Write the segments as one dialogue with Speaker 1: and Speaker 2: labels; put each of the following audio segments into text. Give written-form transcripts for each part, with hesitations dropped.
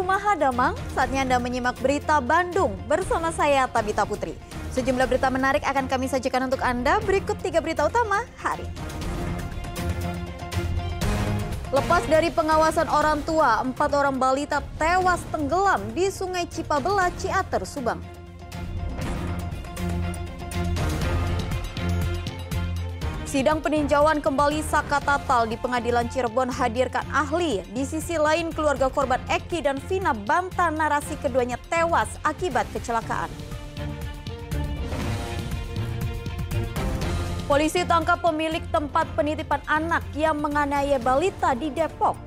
Speaker 1: Mahadamang, saatnya Anda menyimak berita Bandung bersama saya Tabita Putri. Sejumlah berita menarik akan kami sajikan untuk Anda, berikut 3 berita utama hari ini. Lepas dari pengawasan orang tua, 4 orang balita tewas tenggelam di Sungai Cipabela, Ciater, Subang. Sidang peninjauan kembali Saka Tatal di Pengadilan Cirebon hadirkan ahli. Di sisi lain, keluarga korban Eki dan Vina bantah narasi keduanya tewas akibat kecelakaan. Polisi tangkap pemilik tempat penitipan anak yang menganiaya balita di Depok.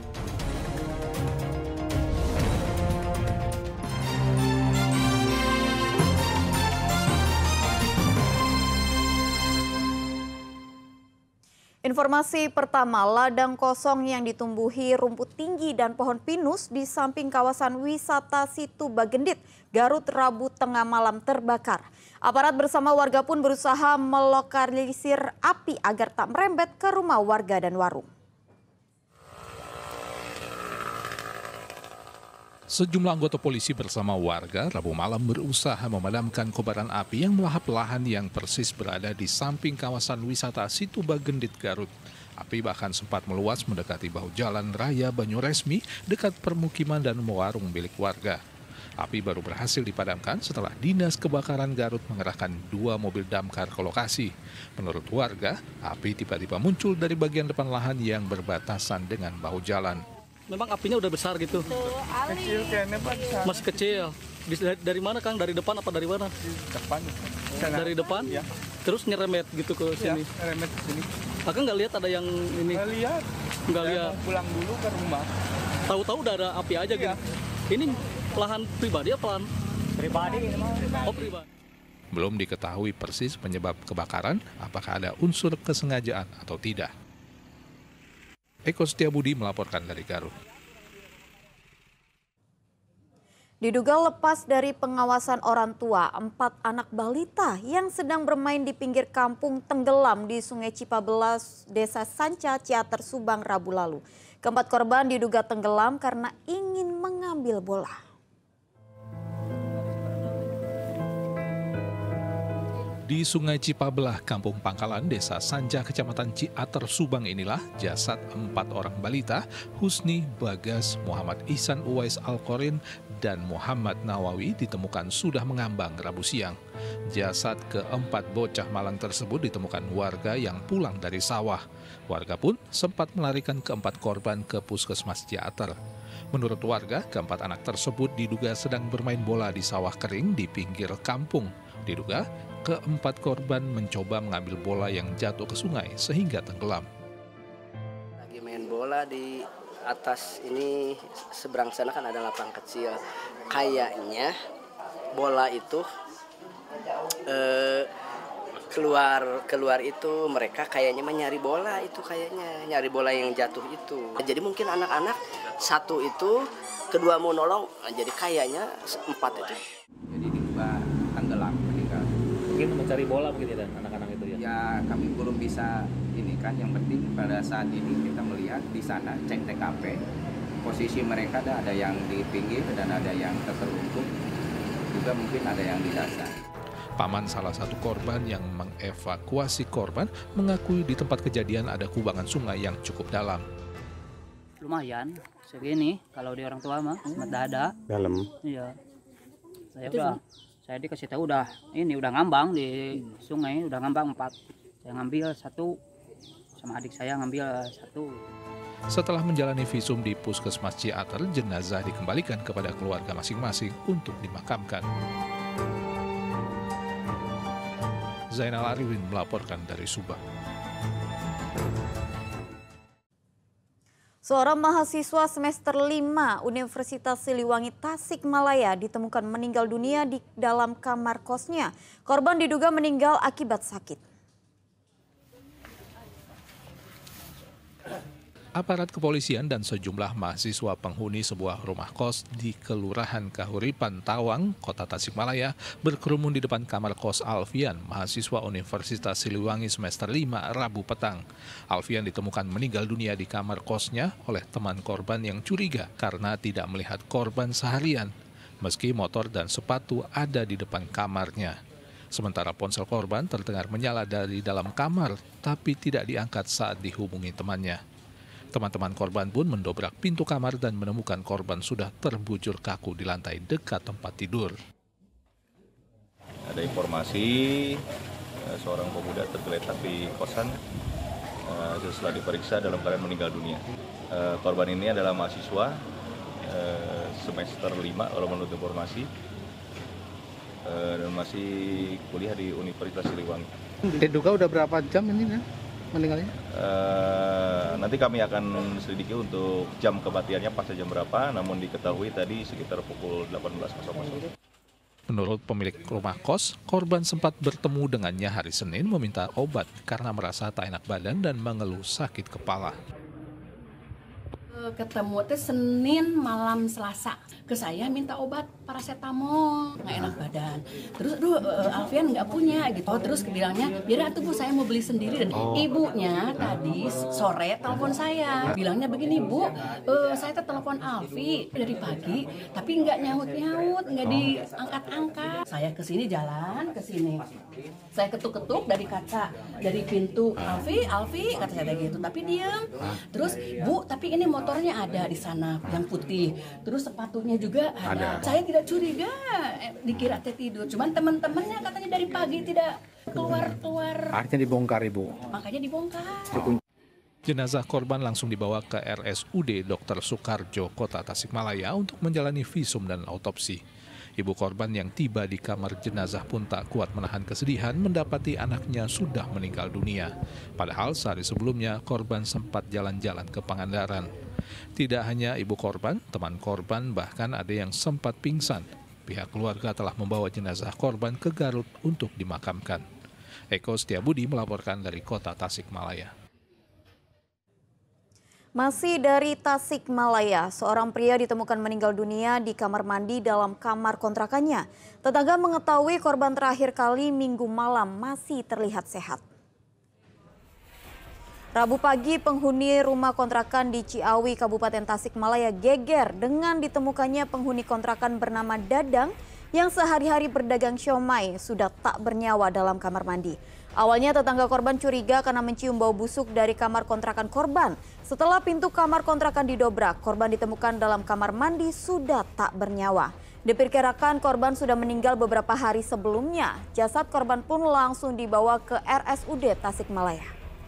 Speaker 1: Informasi pertama, ladang kosong yang ditumbuhi rumput tinggi dan pohon pinus di samping kawasan wisata Situ Bagendit, Garut, Rabu tengah malam terbakar. Aparat bersama warga pun berusaha melokalisir api agar tak merembet ke rumah warga dan warung.
Speaker 2: Sejumlah anggota polisi bersama warga Rabu malam berusaha memadamkan kobaran api yang melahap lahan yang persis berada di samping kawasan wisata Situ Bagendit, Garut. Api bahkan sempat meluas mendekati bahu jalan raya Banyuresmi dekat permukiman dan warung milik warga. Api baru berhasil dipadamkan setelah Dinas Kebakaran Garut mengerahkan 2 mobil damkar ke lokasi. Menurut warga, api tiba-tiba muncul dari bagian depan lahan yang berbatasan dengan bahu jalan.
Speaker 3: Memang apinya udah besar gitu.
Speaker 4: Kecil kayaknya Pak.
Speaker 3: Masih kecil. Dari mana Kang? Dari depan apa dari mana?
Speaker 4: Depan.
Speaker 3: Dari depan?
Speaker 4: Ya.
Speaker 3: Terus nyeremet gitu ke sini.
Speaker 4: Ya, nyeremet ke sini.
Speaker 3: Akang nggak lihat ada yang ini?
Speaker 4: Nggak lihat.
Speaker 3: Nggak lihat.
Speaker 4: Pulang dulu ke rumah.
Speaker 3: Tahu-tahu udah ada api aja gitu. Ini lahan pribadi apa lahan?
Speaker 4: Pribadi.
Speaker 3: Oh pribadi.
Speaker 2: Belum diketahui persis penyebab kebakaran, apakah ada unsur kesengajaan atau tidak. Eko Setiabudi melaporkan dari Garut.
Speaker 1: Diduga lepas dari pengawasan orang tua, 4 anak balita yang sedang bermain di pinggir kampung tenggelam di Sungai Cipabela, Desa Sanca, Ciater, Subang, Rabu lalu. Keempat korban diduga tenggelam karena ingin mengambil bola.
Speaker 2: Di Sungai Cipabelah, Kampung Pangkalan, Desa Sanja, Kecamatan Ciater, Subang inilah jasad 4 orang balita, Husni, Bagas, Muhammad Ihsan Uwais Al-Qorin, dan Muhammad Nawawi ditemukan sudah mengambang Rabu siang. Jasad keempat bocah malang tersebut ditemukan warga yang pulang dari sawah. Warga pun sempat melarikan keempat korban ke Puskesmas Ciater. Menurut warga, keempat anak tersebut diduga sedang bermain bola di sawah kering di pinggir kampung. Diduga, keempat korban mencoba mengambil bola yang jatuh ke sungai sehingga tenggelam.
Speaker 5: Lagi main bola di atas ini, seberang sana kan ada lapang kecil. Kayaknya bola itu keluar itu mereka kayaknya mencari bola itu, kayaknya nyari bola yang jatuh itu. Jadi mungkin anak-anak satu itu, kedua mau nolong, jadi kayaknya 4 itu.
Speaker 6: Jadi diduga tenggelam meninggal.
Speaker 3: Mungkin mencari bola begitu dan anak-anak itu ya.
Speaker 6: Ya kami belum bisa ini kan, yang penting pada saat ini kita melihat di sana cek TKP. Posisi mereka ada yang di pinggir dan ada yang tertelungkup. Juga mungkin ada yang di dasar.
Speaker 2: Paman salah satu korban yang mengevakuasi korban mengakui di tempat kejadian ada kubangan sungai yang cukup dalam.
Speaker 7: Lumayan segini kalau di orang tua mah dada
Speaker 4: Dalam.
Speaker 7: iya. Saya dikasih tahu udah ngambang di sungai, udah ngambang 4. Saya ngambil 1 sama adik saya ngambil 1.
Speaker 2: Setelah menjalani visum di Puskesmas Ciater, jenazah dikembalikan kepada keluarga masing-masing untuk dimakamkan. Zainal Arifin melaporkan dari Subang.
Speaker 1: Seorang mahasiswa semester 5 Universitas Siliwangi Tasikmalaya ditemukan meninggal dunia di dalam kamar kosnya. Korban diduga meninggal akibat sakit.
Speaker 2: Aparat kepolisian dan sejumlah mahasiswa penghuni sebuah rumah kos di Kelurahan Kahuripan, Tawang, Kota Tasikmalaya berkerumun di depan kamar kos Alfian, mahasiswa Universitas Siliwangi semester 5, Rabu petang. Alfian ditemukan meninggal dunia di kamar kosnya oleh teman korban yang curiga karena tidak melihat korban seharian, meski motor dan sepatu ada di depan kamarnya. Sementara ponsel korban terdengar menyala dari dalam kamar, tapi tidak diangkat saat dihubungi temannya. Teman-teman korban pun mendobrak pintu kamar dan menemukan korban sudah terbujur kaku di lantai dekat tempat tidur.
Speaker 8: Ada informasi seorang pemuda tergeletak di kosan setelah diperiksa dalam keadaan meninggal dunia. Korban ini adalah mahasiswa semester 5 kalau menurut informasi dan masih kuliah di Universitas Siliwangi.
Speaker 9: Diduga udah berapa jam ini meninggalnya?
Speaker 8: Nanti kami akan selidiki untuk jam kematiannya pasca jam berapa, namun diketahui tadi sekitar pukul 18.00.
Speaker 2: Menurut pemilik rumah kos, korban sempat bertemu dengannya hari Senin meminta obat karena merasa tak enak badan dan mengeluh sakit kepala.
Speaker 10: Ketemu teh Senin malam Selasa, ke saya minta obat paracetamol, nggak enak badan. Terus Alfian nggak punya gitu. Terus bilangnya biar atuh Bu, saya mau beli sendiri. Dan ibunya tadi sore telepon saya, bilangnya begini, Bu, saya telepon Alfi dari pagi tapi nggak nyaut nggak diangkat-angkat. Saya kesini jalan kesini, saya ketuk-ketuk dari kaca dari pintu, Alfi kata saya gitu, tapi diam. Terus Bu, tapi ini motornya ada di sana yang putih, terus sepatunya juga ada. Saya tidak curiga, dikira teh tidur, cuman teman-temannya katanya dari pagi tidak keluar.
Speaker 9: Akhirnya dibongkar Ibu.
Speaker 10: Makanya dibongkar.
Speaker 2: Jenazah korban langsung dibawa ke RSUD Dr. Soekarjo, Kota Tasikmalaya untuk menjalani visum dan autopsi. Ibu korban yang tiba di kamar jenazah pun tak kuat menahan kesedihan mendapati anaknya sudah meninggal dunia. Padahal sehari sebelumnya korban sempat jalan-jalan ke Pangandaran. Tidak hanya ibu korban, teman korban bahkan ada yang sempat pingsan. Pihak keluarga telah membawa jenazah korban ke Garut untuk dimakamkan. Eko Setiabudi melaporkan dari Kota Tasikmalaya.
Speaker 1: Masih dari Tasikmalaya, seorang pria ditemukan meninggal dunia di kamar mandi dalam kamar kontrakannya. Tetangga mengetahui korban terakhir kali Minggu malam masih terlihat sehat. Rabu pagi, penghuni rumah kontrakan di Ciawi, Kabupaten Tasikmalaya geger dengan ditemukannya penghuni kontrakan bernama Dadang yang sehari-hari berdagang siomay sudah tak bernyawa dalam kamar mandi. Awalnya tetangga korban curiga karena mencium bau busuk dari kamar kontrakan korban. Setelah pintu kamar kontrakan didobrak, korban ditemukan dalam kamar mandi sudah tak bernyawa. Diperkirakan korban sudah meninggal beberapa hari sebelumnya. Jasad korban pun langsung dibawa ke RSUD Tasikmalaya.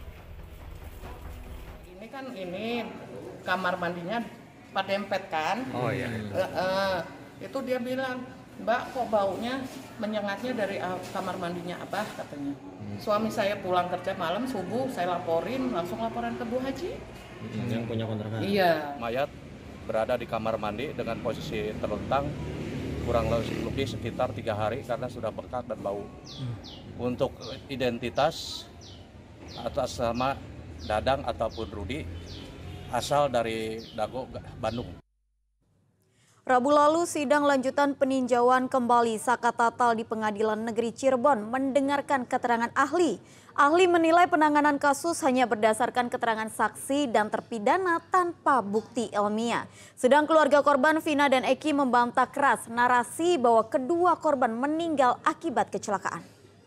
Speaker 11: Ini kamar mandinya pada dempet kan? Oh iya. Itu dia bilang, Mbak, kok baunya menyengatnya dari kamar mandinya Abah katanya. Suami saya pulang kerja malam subuh, saya langsung laporan ke Bu Haji.
Speaker 3: Yang punya kontrakan.
Speaker 11: Iya.
Speaker 12: Mayat berada di kamar mandi dengan posisi terlentang kurang lebih sekitar 3 hari karena sudah bekat dan bau. Untuk identitas atas nama Dadang ataupun Rudi asal dari Dago, Bandung.
Speaker 1: Rabu lalu, sidang lanjutan peninjauan kembali Saka Tatal di Pengadilan Negeri Cirebon mendengarkan keterangan ahli. Ahli menilai penanganan kasus hanya berdasarkan keterangan saksi dan terpidana tanpa bukti ilmiah. Sedang keluarga korban Vina dan Eki membantah keras narasi bahwa kedua korban meninggal akibat kecelakaan.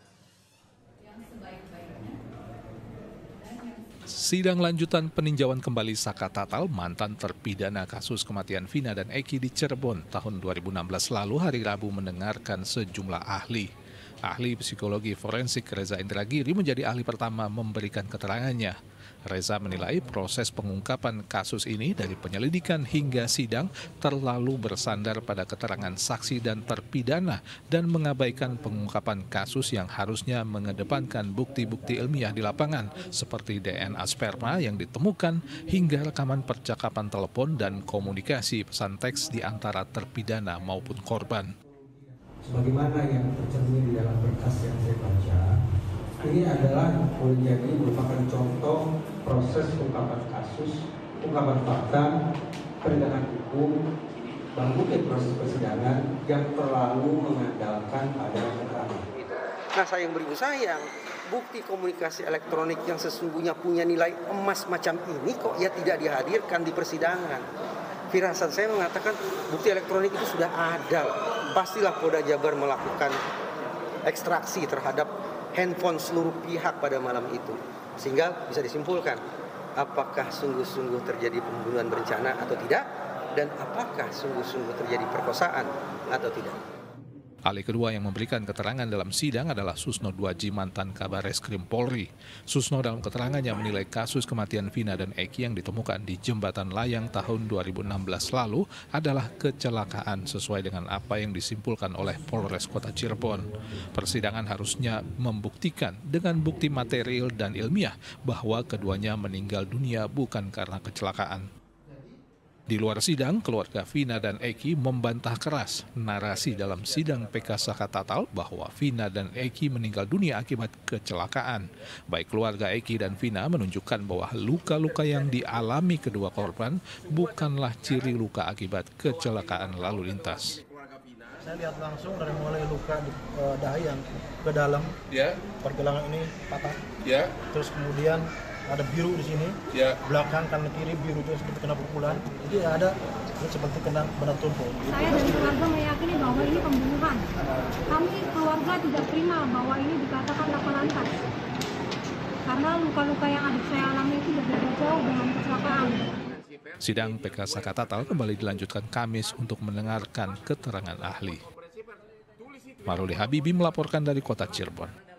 Speaker 2: Sidang lanjutan peninjauan kembali Saka Tatal, mantan terpidana kasus kematian Vina dan Eki di Cirebon tahun 2016 lalu hari Rabu mendengarkan sejumlah ahli. Ahli psikologi forensik Reza Indragiri menjadi ahli pertama memberikan keterangannya. Reza menilai proses pengungkapan kasus ini dari penyelidikan hingga sidang terlalu bersandar pada keterangan saksi dan terpidana dan mengabaikan pengungkapan kasus yang harusnya mengedepankan bukti-bukti ilmiah di lapangan seperti DNA sperma yang ditemukan hingga rekaman percakapan telepon dan komunikasi pesan teks di antara terpidana maupun korban.
Speaker 13: Sebagaimana yang tercermin di dalam berkas yang saya baca, ini adalah boleh jadi merupakan contoh proses pengungkapan kasus ungkapan fakta, penegakan hukum, membukti proses persidangan yang terlalu mengandalkan pada keterangan.
Speaker 14: Nah, sayang beribu sayang, bukti komunikasi elektronik yang sesungguhnya punya nilai emas macam ini kok ya tidak dihadirkan di persidangan. Firasat saya mengatakan bukti elektronik itu sudah ada. Pastilah Polda Jabar melakukan ekstraksi terhadap handphone seluruh pihak pada malam itu. Sehingga bisa disimpulkan apakah sungguh-sungguh terjadi pembunuhan berencana atau tidak, dan apakah sungguh-sungguh terjadi perkosaan atau tidak.
Speaker 2: Ahli kedua yang memberikan keterangan dalam sidang adalah Susno Duaji, mantan Kabareskrim Polri. Susno dalam keterangannya menilai kasus kematian Vina dan Eki yang ditemukan di Jembatan Layang tahun 2016 lalu adalah kecelakaan sesuai dengan apa yang disimpulkan oleh Polres Kota Cirebon. Persidangan harusnya membuktikan dengan bukti material dan ilmiah bahwa keduanya meninggal dunia bukan karena kecelakaan. Di luar sidang, keluarga Vina dan Eki membantah keras narasi dalam sidang PK Saka Tatal bahwa Vina dan Eki meninggal dunia akibat kecelakaan. Baik keluarga Eki dan Vina menunjukkan bahwa luka-luka yang dialami kedua korban bukanlah ciri luka akibat kecelakaan lalu lintas.
Speaker 15: Saya lihat langsung dari mulai luka di dahi yang ke dalam, pergelangan ini patah, terus kemudian ada biru di sini, belakang kanan kiri biru itu seperti kena pukulan, jadi ada seperti kena benda tumpul.
Speaker 16: Saya dan keluarga meyakini bahwa ini pembunuhan. Kami keluarga tidak terima bahwa ini dikatakan laka lantas, karena luka-luka yang adik saya alami itu berbeda jauh dengan kecelakaan.
Speaker 2: Sidang PK Saka Tatal kembali dilanjutkan Kamis untuk mendengarkan keterangan ahli. Maruli Habibi melaporkan dari Kota Cirebon.